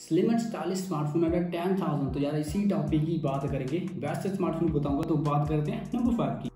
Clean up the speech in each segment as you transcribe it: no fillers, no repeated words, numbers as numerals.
Slim and stylish smartphone अगर 10,000 तो यार इसी टॉपिक की बात करेंगे। बेस्ट स्मार्टफोन बताऊंगा तो बात करते हैं नंबर 5 की।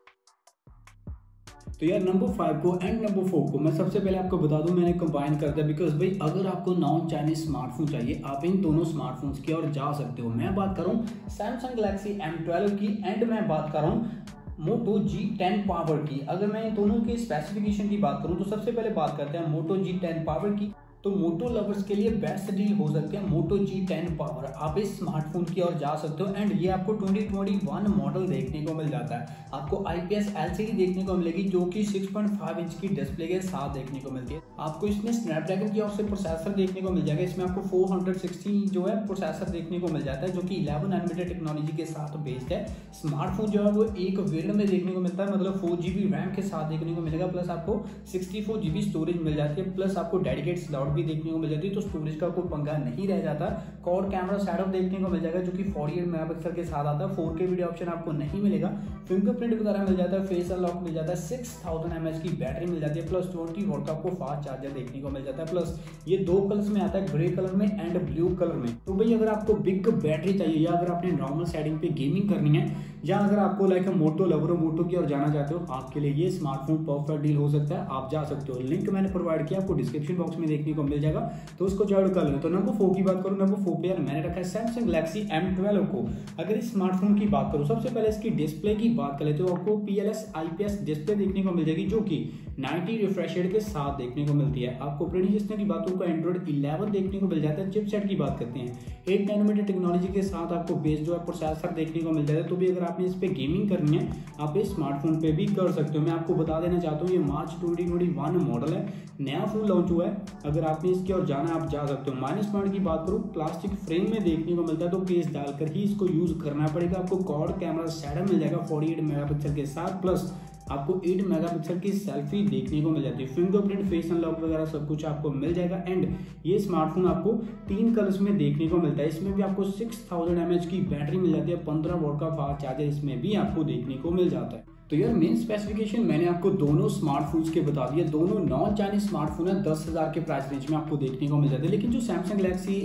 तो यार नंबर 5 को एंड नंबर 4 को मैं सबसे पहले आपको बता दूं, मैंने कंबाइन कर दिया बिकॉज भाई अगर आपको नॉन चाइनीज स्मार्टफोन चाहिए आप इन दोनों स्मार्टफोन्स की ओर जा सकते हो। मैं बात कर रहा हूँ सैमसंग गैलेक्सी M12 की एंड मैं बात कर रहा हूँ मोटो G10 पावर की। अगर मैं इन दोनों के स्पेसिफिकेशन की बात करूं तो सबसे पहले बात करते हैं मोटो G10 पावर की। तो मोटो लवर्स के लिए बेस्ट डील हो सकती है मोटो G10 पावर। आप इस स्मार्टफोन की ओर जा सकते हो एंड ये आपको 2021 मॉडल देखने को मिल जाता है। आपको IPS LCD देखने को मिलेगी जो कि 6.5 इंच की डिस्प्ले के साथ देखने को मिलती है। आपको इसमें स्नैपड्रैगन की ओर से प्रोसेसर देखने को मिल जाएगा। इसमें आपको 460 जो है प्रोसेसर देखने को मिल जाता है जो कि 11 नैनोमीटर टेक्नोलॉजी के साथ बेस्ड है। स्मार्टफोन जो है वो एक वेरिएंट में देखने को मिलता है, मतलब 4GB रैम के साथ देखने को मिलेगा, प्लस आपको 64GB स्टोरेज मिल जाती है, प्लस आपको डेडिकेट स्लॉट भी देखने को मिल जाती है तो स्टोरेज का कोई पंगा नहीं रह जाता। क्वाड कैमरा सेटअप देखने को मिल जाएगा जो कि 48 मेगापिक्सल के साथ आता है। 4K वीडियो ऑप्शन आपको नहीं मिलेगा। फिंगरप्रिंट वगैरह मिल जाता है, फेस अनलॉक मिल जाता है, 6000 mAh की बैटरी मिल जाती है, प्लस 20 वोल्ट का आपको फास्ट चार्जर देखने को मिल जाता है। प्लस ये दो कलर्स में आता है, ग्रे कलर में एंड ब्लू कलर में। तो भाई अगर आपको बिग बैटरी चाहिए या अगर आपने नॉर्मल सेटिंग पे गेमिंग करनी है या अगर आपको लाइक मोटो लवर मोटो की ओर जाना चाहते हो, आपके लिए ये स्मार्टफोन परफेक्ट डील हो सकता है। आप जा सकते हो, लिंक मैंने प्रोवाइड किया आपको डिस्क्रिप्शन बॉक्स में देखने को मिल जाएगा, तो उसको ज्वाइन कर लो। तो नंबर 4 की बात करूं, नंबर 4 पे यार मैंने रखा है सैमसंग गैलेक्सी M12 को। अगर इस स्मार्टफोन की बात करूं सबसे पहले इसकी डिस्प्ले की बात करें तो आपको PLS IPS डिस्प्ले देखने को मिल जाएगी जो कि 90 रिफ्रेश रेट के साथ देखने को मिलती है। आपको ऑपरेटिंग सिस्टम की बात करूं तो Android 11 देखने को मिल जाता है। चिपसेट की बात करते हैं 8 नैनोमीटर टेक्नोलॉजी के साथ आपको बेस जो है प्रोसेसर देखने को मिल जाता है। तो भी अगर आपने इस पे गेमिंग करनी है आप इस स्मार्टफोन पे भी कर सकते हो। मैं आपको बता देना चाहता हूँ ये मार्च 2021 मॉडल है, नया फोन लॉन्च हुआ है। अगर आपने इसकी ओर जाना है आप जा सकते हो। माइनस पॉइंट की बात करूँ प्लास्टिक फ्रेम में देखने को मिलता है तो केस डालकर ही इसको यूज करना पड़ेगा। आपको क्वाड कैमरा सेटअप मिल जाएगा 48 मेगापिक्सल के साथ, प्लस आपको 8 मेगापिक्सल की सेल्फी देखने को मिल जाती है। फिंगरप्रिंट फेस अनलॉक वगैरह सब कुछ आपको मिल जाएगा एंड ये स्मार्टफोन आपको 3 कलर्स में देखने को मिलता है। इसमें भी आपको 6000 mAh की बैटरी मिल जाती है, 15 वोल्ट का फास्ट चार्जर इसमें भी आपको देखने को मिल जाता है। तो यार मेन स्पेसिफिकेशन मैंने आपको दोनों स्मार्टफोन्स के बता दिए। दोनों नॉन चाइनीज स्मार्टफोन है, 10,000 के प्राइस रेंज में आपको देखने को मिल जाते हैं। लेकिन जो सैमसंग गैलेक्सी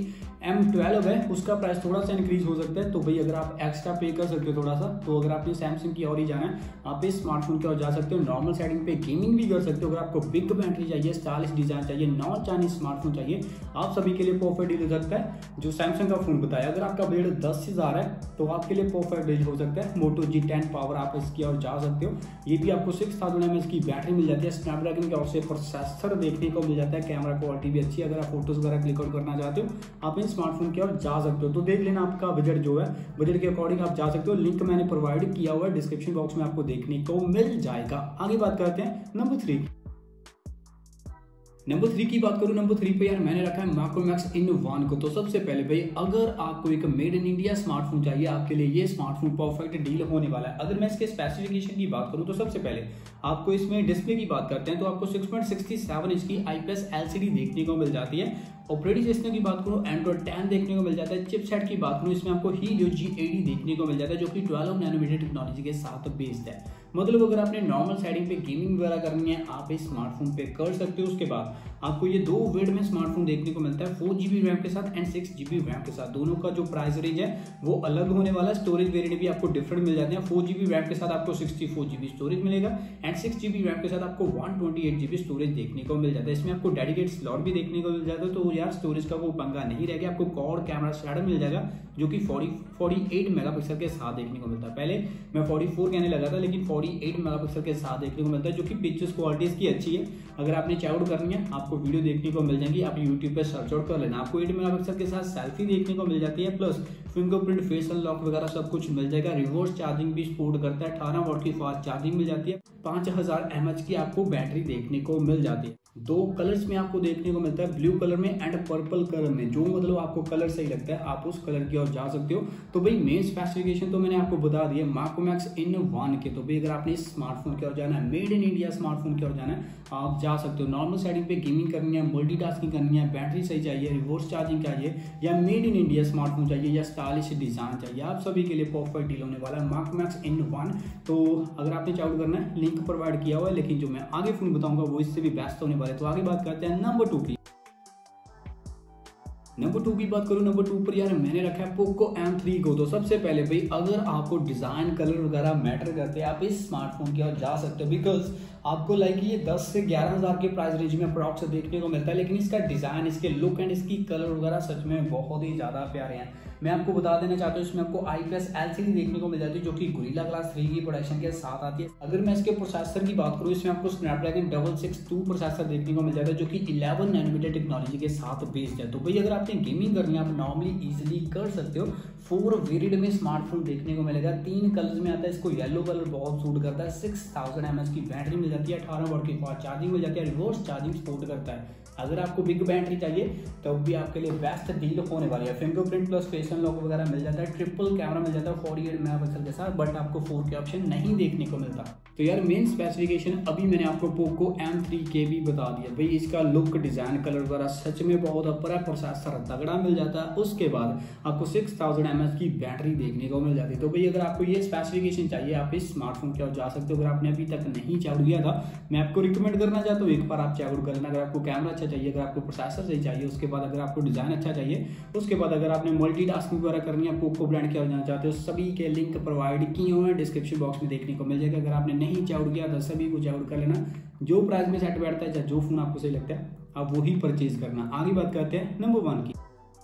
M12 है उसका प्राइस थोड़ा सा इंक्रीज हो सकता है। तो भाई अगर आप एक्स्ट्रा पे कर सकते हो थोड़ा सा, तो अगर आपने सैमसंग की ओर ही जाना है आप इस स्मार्टफोन की ओर जा सकते हो। नॉर्मल सेटिंग पे गेमिंग भी कर सकते हो। अगर आपको बिग बैटरी चाहिए, स्टाइलिश डिजाइन चाहिए, नॉन चाइनीज स्मार्टफोन चाहिए, आप सभी के लिए परफेक्ट डील हो सकता है जो सैमसंग का फोन बताया। अगर आपका बजट 10,000 है तो आपके लिए परफेक्ट डील हो सकता है मोटो G10 पावर, आप इसकी ओर जा सकते हो। ये भी आपको 6000 mAh की बैटरी मिल जाती है, स्नैपड्रैगन की ओर से प्रोसेसर देखने को मिल जाता है, कैमरा क्वालिटी भी अच्छी है। अगर आप फोटोज वगैरह क्लिक आउट करना चाहते हो आप इन स्मार्टफोन की ओर जा सकते हो। तो देख लेना आपका बजट जो है, बजट के अकॉर्डिंग आप जा सकते हो। लिंक मैंने प्रोवाइड किया हुआ है डिस्क्रिप्शन बॉक्स में, आपको देखने को मिल जाएगा। आगे बात करते हैं नंबर 3 की बात करूं। नंबर 3 पे यार मैंने रखा है माइक्रोमैक्स इन1 को। तो सबसे पहले भाई अगर आपको एक मेड इन इंडिया स्मार्टफोन चाहिए आपके लिए ये स्मार्टफोन परफेक्ट डील होने वाला है। अगर मैं इसके स्पेसिफिकेशन की बात करूं तो सबसे पहले आपको इसमें डिस्प्ले की बात करते हैं तो आपको 6.67 इंच की IPS LCD देखने को मिल जाती है। ऑपरेटिंग सिस्टम की बात करूं Android 10 देखने को मिल जाता है। चिपसेट की बात करूं इसमें आपको Helio G80 देखने को मिल जाता है जो कि 12 नैनोमीटर टेक्नोलॉजी के साथ बेस्ड है। मतलब अगर आपने नॉर्मल सेटिंग पे गेमिंग वगैरह करनी है आप इस स्मार्टफोन पे कर सकते हो। उसके बाद आपको ये दो वेरिएंट में स्मार्टफोन देखने को मिलता है, 4GB रैम के साथ एंड 6GB रैम के साथ। दोनों का जो प्राइस रेंज है वो अलग होने वाला है। स्टोरेज वेरिएंट भी आपको डिफरेंट मिल जाते हैं। 4GB रैम के साथ आपको 64GB स्टोरेज मिलेगा एंड 6GB रैम के साथ आपको 128GB स्टोरेज देखने को मिल जाता है। इसमें आपको डेडिकेट स्लॉट भी देखने को मिल जाता है, तो यार स्टोरेज का कोई पंगा नहीं रहेगा। आपको क्वाड कैमरा सेटअप मिल जाएगा जो कि 48 मेगापिक्सल के साथ देखने को मिलता है। पहले मैं 44 कहने लगा था लेकिन 48 मेगापिक्सल के साथ देखने को मिलता है जो कि पिक्चर्स क्वालिटी इसकी अच्छी है। अगर आपने चेकआउट करनी है आपको वीडियो देखने को मिल जाएंगी, आप यूट्यूब पे सर्च आउट कर लेना। आपको 8 मेगापिक्सल के साथ सेल्फी देखने को मिल जाती है, प्लस फिंगरप्रिंट फेस अनलॉक वगैरह सब कुछ मिल जाएगा। रिवर्स चार्जिंग भी सपोर्ट करता है, 18 वॉट की फास्ट चार्जिंग मिल जाती है, 5000 mAh की आपको बैटरी देखने को मिल जाती है। दो कलर्स में आपको देखने को मिलता है, ब्लू कलर में एंड पर्पल कलर में। जो मतलब आपको कलर सही लगता है आप उस कलर की ओर जा सकते हो। तो भाई मेन स्पेसिफिकेशन तो मैंने आपको बता दिया माइक्रोमैक्स इन1 के। तो भाई अगर आपने इस स्मार्टफोन की ओर जाना है, मेड इन इंडिया स्मार्टफोन की ओर जाना है, आप जा सकते हो। नॉर्मल सेटिंग पे गेमिंग करनी है, मल्टीटास्किंग करनी है, बैटरी सही चाहिए, रिवर्स चार्जिंग चाहिए, या मेड इन इंडिया स्मार्टफोन चाहिए, या स्टाइलिश डिजाइन चाहिए, आप सभी के लिए परफेक्ट डील होने वाला है माइक्रोमैक्स इन1। तो अगर आपने चेकआउट करना है लिंक प्रोवाइड किया हुआ है, लेकिन जो मैं आगे फोन बताऊंगा वो इससे भी बेस्ट होने वाला है। तो आगे बात करते हैं नंबर 2 की। नंबर 2 की बात करूँ, नंबर 2 पर यार मैंने रखा है पोको M3 को। तो सबसे पहले भाई अगर आपको डिज़ाइन कलर वगैरह मैटर करते हैं आप इस स्मार्टफोन की ओर जा सकते हो, बिकॉज आपको लाइक ये 10 से 11 हज़ार के प्राइस रेंज में अप्रॉक्स देखने को मिलता है, लेकिन इसका डिज़ाइन, इसके लुक एंड इसकी कलर वगैरह सच में बहुत ही ज़्यादा प्यारे हैं। मैं आपको बता देना चाहता हूँ इसमें आपको IPS LCD देखने को मिल जाती है जो कि गोरिल्ला ग्लास 3 की प्रोडक्शन के साथ आती है। अगर मैं इसके प्रोसेसर की बात करूँ, इसमें आपको स्नैपड्रैगन 662 प्रोसेसर देखने को मिल जाता है जो कि 11 नैनोमीटर टेक्नोलॉजी के साथ बेस्ड है। तो भाई अगर आपने गेमिंग करनी है आप नॉर्मली इजीली कर सकते हो। 4 वेरिएंट में स्मार्टफोन देखने को मिलेगा, 3 कलर्स में आता है। इसको येलो कलर बहुत सूट करता है। 6000 mAh की बैटरी मिल जाती है, 18 वाट की फास्ट चार्जिंग मिल जाती है, रिवर्स चार्जिंग सपोर्ट करता है। अगर आपको बिग बैटरी चाहिए तो भी आपके लिए बेस्ट डील होने वाली है। फिंगरप्रिंट प्लस फेस अनलॉक वगैरह मिल जाता है, ट्रिपल कैमरा मिल जाता है 48 मेगापिक्सल के साथ, बट आपको 4K ऑप्शन नहीं देखने को मिलता। तो यार मेन स्पेसिफिकेशन अभी मैंने आपको पोको M3 के भी बता दिया। भाई इसका लुक, डिजाइन, कलर वगैरह सच में बहुत अपर है। प्रोसेसर तगड़ा मिल जाता है। उसके बाद आपको 6000 mAh की बैटरी देखने को मिल जाती है। तो भाई अगर आपको ये स्पेसिफिकेशन चाहिए आप इस स्मार्टफोन की ओर जा सकते हो। अगर आपने अभी तक नहीं चेकआउट किया था, मैं आपको रिकमेंड करना चाहता हूँ एक बार आप चेकआउट कर लेना। अगर आपको कैमरा अच्छा चाहिए, अगर आपको प्रोसेसर सही चाहिए, उसके बाद अगर आपको डिजाइन अच्छा चाहिए, उसके बाद अगर आपने मल्टीटास्किंग वगैरह करनी है, पोको ब्रांड की ओर जाना चाहते हो, सभी के लिंक प्रोवाइड किए हुए हैं, डिस्क्रिप्शन बॉक्स में देखने को मिल जाएगा। अगर आपने नहीं चेकआउट किया तो सभी को चेकआउट कर लेना। जो प्राइस में सेट बैठता है, जो फोन आपको सही लगता है आप वही परचेज करना। आगे बात करते हैं नंबर 1 की।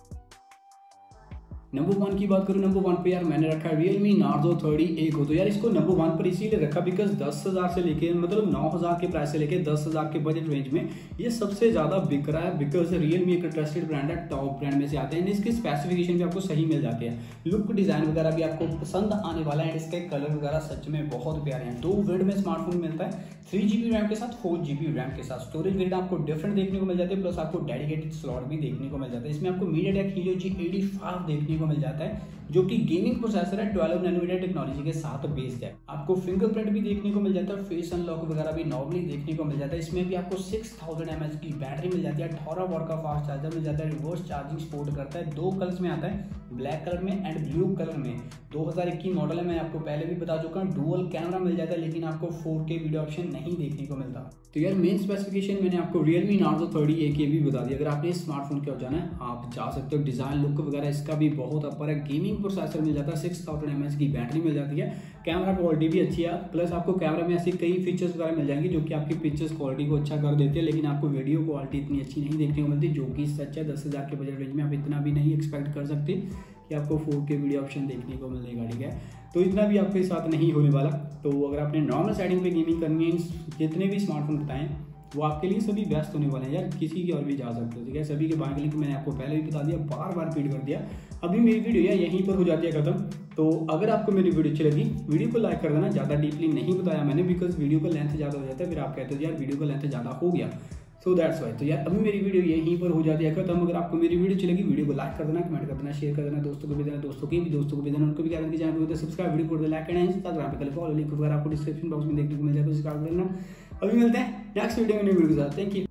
नंबर 1 की बात करूँ, नंबर 1 पे यार मैंने रखा है Realme Narzo 30A को। तो यार इसको नंबर 1 पर इसीलिए रखा बिकॉज 10,000 से लेके मतलब 9,000 के प्राइस से लेके 10,000 के बजट रेंज में ये सबसे ज्यादा बिक रहा है। बिकॉज Realme एक ट्रस्टेड ब्रांड है, टॉप ब्रांड में से आते हैं। इसकी स्पेसिफिकेशन भी आपको सही मिल जाती है, लुक डिजाइन वगैरह भी आपको पसंद आने वाला है। इसके कलर वगैरह सच में बहुत प्यारे हैं। 2 वेरिएंट में स्मार्टफोन मिलता है, 3GB रैम के साथ, 4GB रैम के साथ। स्टोरेज वेरिएंट आपको डिफरेंट देखने को मिल जाते हैं, प्लस आपको डेडिकेटेड स्लॉट भी देखने को मिल जाता है। इसमें आपको MediaTek Helio G85 देखने को मिल जाता है जो कि गेमिंग प्रोसेसर है, 12 नैनोमीटर टेक्नोलॉजी के साथ बेस्ड है। आपको फिंगरप्रिंट भी देखने को मिल जाता है, फेस अनलॉक वगैरह भी नॉर्मली देखने को मिल जाता है। इसमें भी आपको 6000 mAh की बैटरी मिल जाती है, 18 वाट का फास्ट चार्जर मिल जाता है, रिवर्स चार्जिंग सपोर्ट करता है। 2 कलर्स में आता है, ब्लैक कलर में एंड ब्लू कलर में। 2021 मॉडल है, मैं आपको पहले भी बता चुका हूँ। डुअल कैमरा मिल जाता है, लेकिन आपको 4K वीडियो ऑप्शन नहीं देखने को मिलता। तो यार मेन स्पेसिफिकेशन मैंने आपको Realme Narzo 30A के भी बता दिया। अगर आपने इस स्मार्टफोन की ओर जाना है आप जा सकते हो। डिजाइन, लुक वगैरह इसका भी बहुत अपर है। गेमिंग प्रोसेसर मिल जाता है, 6000 mAh की बैटरी मिल जाती है, कैमरा क्वालिटी भी अच्छी है, प्लस आपको कैमरा में ऐसी कई फीचर्स वगैरह मिल जाएंगे जो कि आपकी पिक्चर्स क्वालिटी को अच्छा कर देती है। लेकिन आपको वीडियो क्वालिटी इतनी अच्छी नहीं देखने को मिलती, जो कि सच है। 10,000 के बजट रेंज में आप इतना भी नहीं एक्सपेक्ट कर सकते कि आपको 4K वीडियो ऑप्शन देखने को मिलेगा, ठीक है। तो इतना भी आपके साथ नहीं होने वाला। तो अगर आपने नॉर्मल सेटिंग पे गेमिंग करनी है, जितने भी स्मार्टफोन बताएं वो आपके लिए सभी बेस्ट होने वाले हैं यार। किसी की और भी जा सकते हो, ठीक है। सभी के बाय के लिंक मैंने आपको पहले भी बता दिया, बार बार फीड कर दिया। अभी मेरी वीडियो है यहीं पर हो जाती है खत्म। तो अगर आपको मेरी वीडियो अच्छी लगी, वीडियो को लाइक कर देना। ज़्यादा डीपली नहीं बताया मैंने बिकॉज वीडियो का लेंथ ज़्यादा हो जाता है, फिर आप कहते हो यार वीडियो का लेंथ ज़्यादा हो गया, सो दैट्स वाई। तो यार अभी मेरी वीडियो यहीं पर हो जाती है खत्म। अगर आपको मेरी वीडियो अच्छी लगी, वीडियो को लाइक कर देना, कमेंट कर देना, शेयर कर देना, दोस्तों को भी देना, दोस्तों को भी देना, उनको भी कहना कि चैनल को सब्सक्राइब, वीडियो को लाइक करना, इंस्टाग्राम पे फॉलो, लिंक वगैरह आपको डिस्क्रिप्शन बॉक्स में देखने को मिल जाएगा, सब्सक्राइब करना। अभी मिलते हैं नेक्स्ट वीडियो में न्यू वीडियो के साथ। Thank you.